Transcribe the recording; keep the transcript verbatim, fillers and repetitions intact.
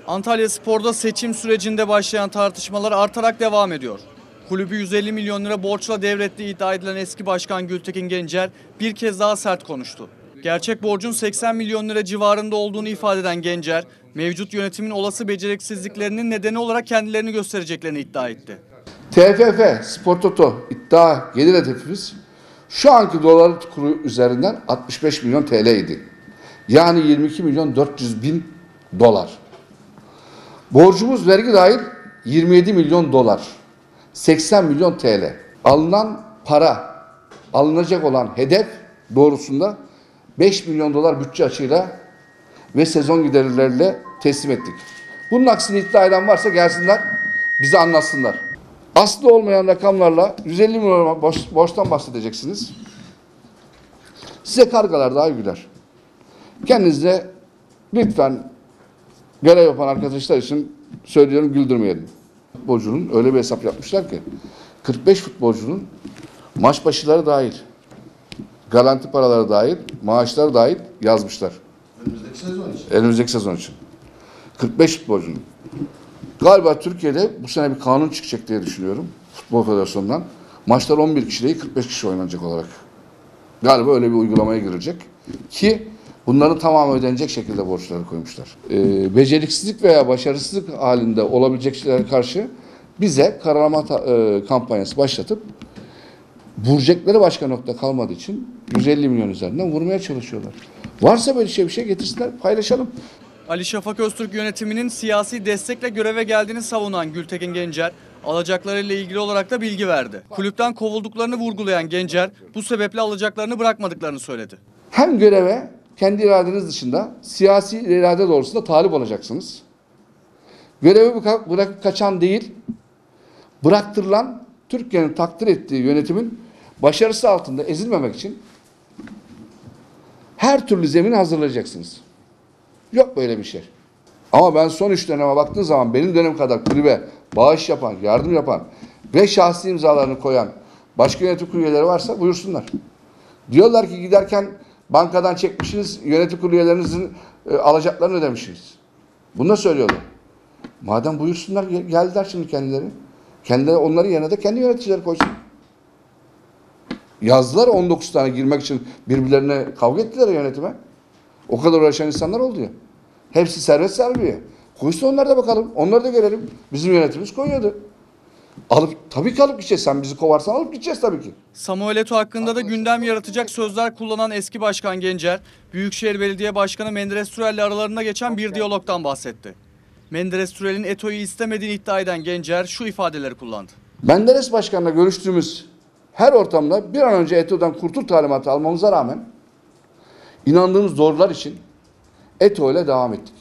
Antalyaspor'da seçim sürecinde başlayan tartışmalar artarak devam ediyor. Kulübü yüz elli milyon lira borçla devrettiği iddia edilen eski başkan Gültekin Gencer bir kez daha sert konuştu. Gerçek borcun seksen milyon lira civarında olduğunu ifade eden Gencer, mevcut yönetimin olası beceriksizliklerinin nedeni olarak kendilerini göstereceklerini iddia etti. T F F, Spor Toto iddia gelir hedefimiz şu anki dolar kuru üzerinden altmış beş milyon T L idi. Yani yirmi iki milyon dört yüz bin dolar. Borcumuz vergi dahil yirmi yedi milyon dolar. seksen milyon T L. Alınan para, alınacak olan hedef doğrusunda beş milyon dolar bütçe açığıyla ve sezon giderileriyle teslim ettik. Bunun aksini iddia eden varsa gelsinler, bize anlatsınlar. Aslı olmayan rakamlarla yüz elli milyon borç, borçtan bahsedeceksiniz. Size kargalar daha güler. Kendinize lütfen görev yapan arkadaşlar için söylüyorum, güldürmeyelim. Futbolcunun öyle bir hesap yapmışlar ki kırk beş futbolcunun maç başıları dahil, garanti paraları dahil, maaşları dahil yazmışlar. Önümüzdeki sezon için. Önümüzdeki sezon için. kırk beş futbolcunun. Galiba Türkiye'de bu sene bir kanun çıkacak diye düşünüyorum. Futbol Federasyonu'ndan. Maçlar on bir kişi değil kırk beş kişi oynanacak olarak. Galiba öyle bir uygulamaya girilecek. Ki bunların tamamı ödenecek şekilde borçları koymuşlar. Ee, beceriksizlik veya başarısızlık halinde olabilecek şeylere karşı bize karalama e, kampanyası başlatıp vuracakları başka nokta kalmadığı için yüz elli milyon üzerinden vurmaya çalışıyorlar. Varsa böyle şey bir şey getirsinler, paylaşalım. Ali Şafak Öztürk yönetiminin siyasi destekle göreve geldiğini savunan Gültekin Gencer, alacaklarıyla ilgili olarak da bilgi verdi. Kulüpten kovulduklarını vurgulayan Gencer, bu sebeple alacaklarını bırakmadıklarını söyledi. Hem göreve kendi iradeniz dışında siyasi irade doğrultusunda talip olacaksınız. Görevi bırakıp kaçan değil, bıraktırılan Türkiye'nin takdir ettiği yönetimin başarısı altında ezilmemek için her türlü zemini hazırlayacaksınız. Yok böyle bir şey. Ama ben son üç döneme baktığım zaman benim dönem kadar kulübe bağış yapan, yardım yapan ve şahsi imzalarını koyan başka yönetim kurulu üyeleri varsa buyursunlar. Diyorlar ki giderken bankadan çekmişsiniz, yönetim kurulu üyelerinizin e, alacaklarını ödemişsiniz. Bunu da söylüyorlar. Madem buyursunlar, geldiler şimdi kendileri. Kendileri onların yerine de kendi yöneticileri koysun. Yazdılar on dokuz tane girmek için birbirlerine kavga ettiler yönetime. O kadar uğraşan insanlar oldu ya. Hepsi serbest serbiye. Koysun onları da bakalım. Onları da görelim. Bizim yönetimimiz koyuyordu. Alıp, tabii ki alıp gideceğiz. Sen bizi kovarsan alıp gideceğiz tabii ki. Samuel Eto'o hakkında da gündem yaratacak sözler kullanan eski başkan Gencer, Büyükşehir Belediye Başkanı Menderes Türel'le aralarında geçen bir diyalogtan bahsetti. Menderes Türel'in Eto'yu istemediğini iddia eden Gencer şu ifadeleri kullandı. Menderes Başkan'la görüştüğümüz her ortamda bir an önce Eto'dan kurtul talimatı almamıza rağmen inandığımız doğrular için Eto'o ile devam ettik.